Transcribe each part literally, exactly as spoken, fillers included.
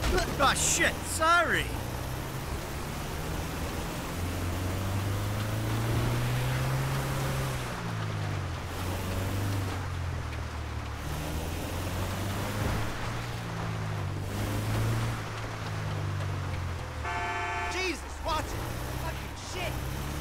Oh, shit, sorry. Jesus, watch it! Fucking shit!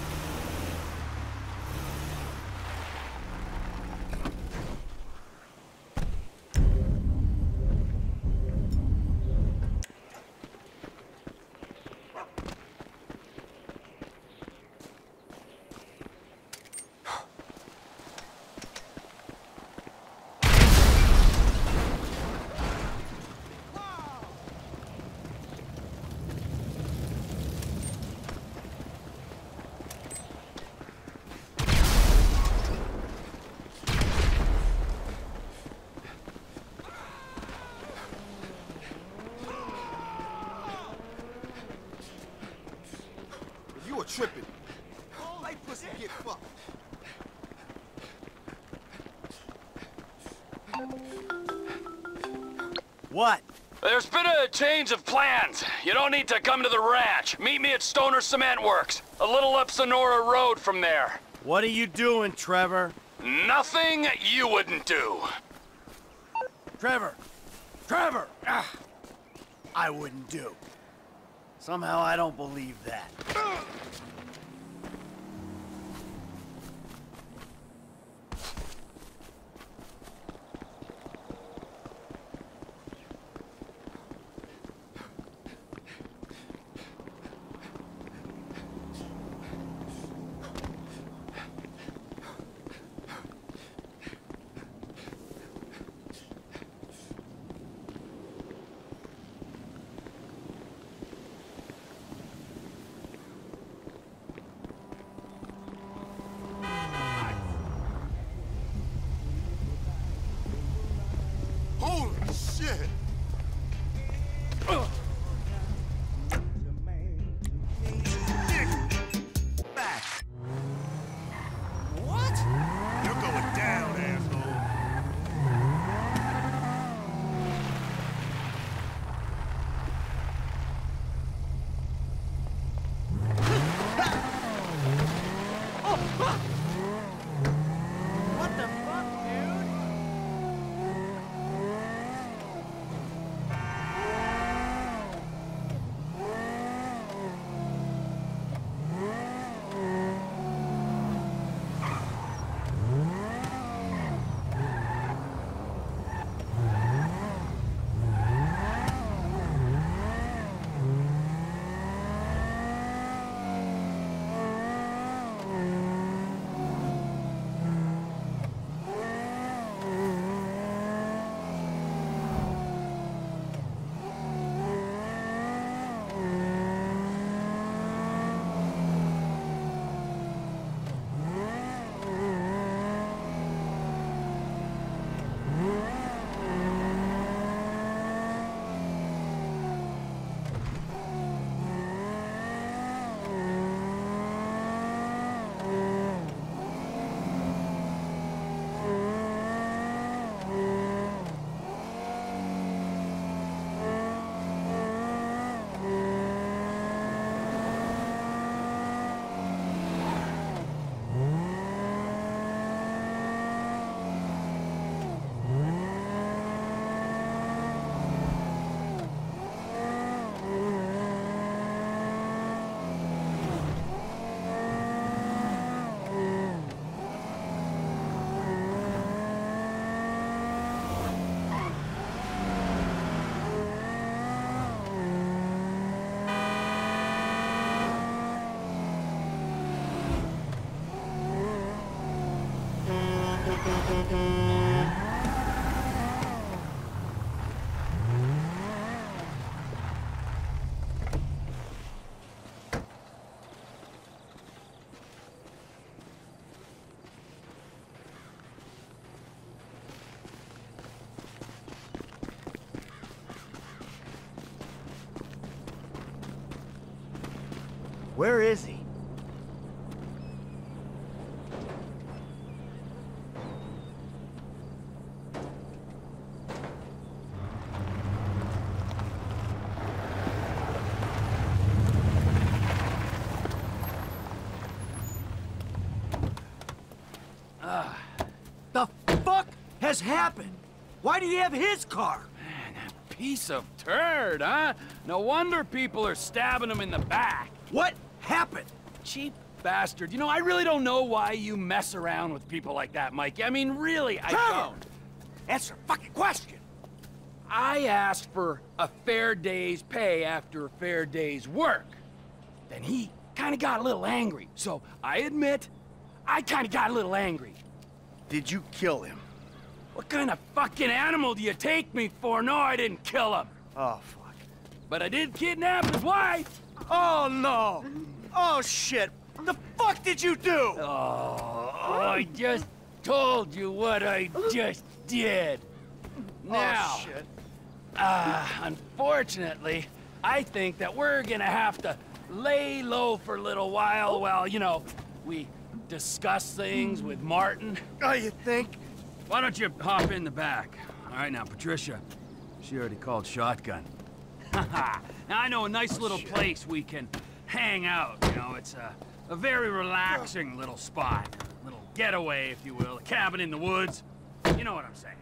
You are tripping. Hey, pussy, get fucked. What? There's been a change of plans. You don't need to come to the ranch. Meet me at Stoner Cement Works, a little up Sonora Road from there. What are you doing, Trevor? Nothing you wouldn't do. Trevor! Trevor! Ah, I wouldn't do. Somehow I don't believe that. Holy shit! Back! What? You're going down, asshole. What the fuck, dude? Where is he? has happened? Why did he have his car? Man, that piece of turd, huh? No wonder people are stabbing him in the back. What happened? Cheap bastard. You know, I really don't know why you mess around with people like that, Mikey. I mean, really, I Trevor! don't. Answer the fucking question. I asked for a fair day's pay after a fair day's work. Then he kind of got a little angry. So I admit, I kind of got a little angry. Did you kill him? What kind of fucking animal do you take me for? No, I didn't kill him. Oh, fuck. But I did kidnap his wife. Oh, no. Oh, shit. The fuck did you do? Oh, I just told you what I just did. Now, Oh, shit. uh, unfortunately, I think that we're gonna have to lay low for a little while while, you know, we discuss things with Martin. Oh, you think? Why don't you hop in the back? All right, now, Patricia, she already called shotgun. Now, I know a nice Oh, little shit. place we can hang out, you know, it's a, a very relaxing little spot. A little getaway, if you will, a cabin in the woods. You know what I'm saying.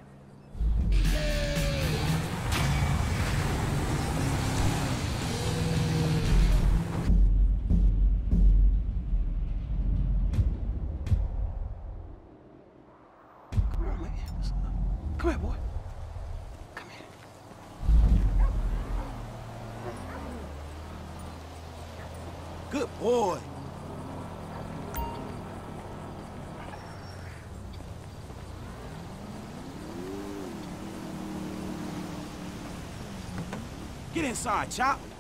Come here, boy. Come here. Good boy. Get inside, Chop.